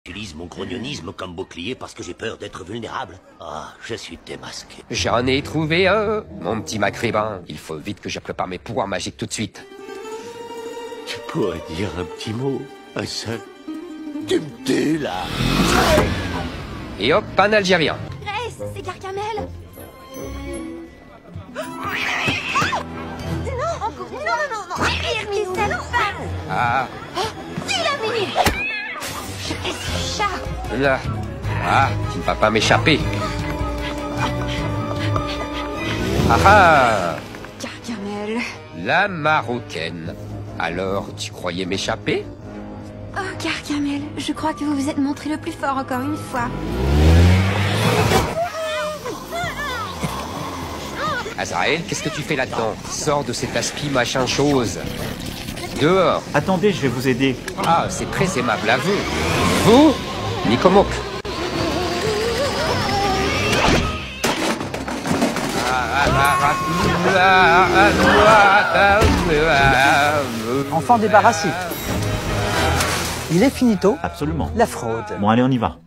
J'utilise mon grognonisme comme bouclier parce que j'ai peur d'être vulnérable. Ah, je suis démasqué. J'en ai trouvé un, mon petit Macrébin. Il faut vite que je prépare mes pouvoirs magiques tout de suite. Tu pourrais dire un petit mot, un seul. Tu me tues, là. Et hop, un Algérien. Grace, c'est Gargamel. Non, Hermine, cette femme. Ah, Dis la minute. Je hais ce chat. là. Ah, tu ne vas pas m'échapper. Ah ah, Gargamel. la Marocaine. Alors, tu croyais m'échapper? Oh, Gargamel, je crois que vous vous êtes montré le plus fort encore une fois. Azraël, qu'est-ce que tu fais là-dedans? Sors de cet aspi machin chose. Dehors. Attendez, je vais vous aider. Ah, c'est très aimable à vous. Vous, Nicomoc. Enfant débarrassé. Il est finito, Absolument. la fraude. Bon, allez, on y va.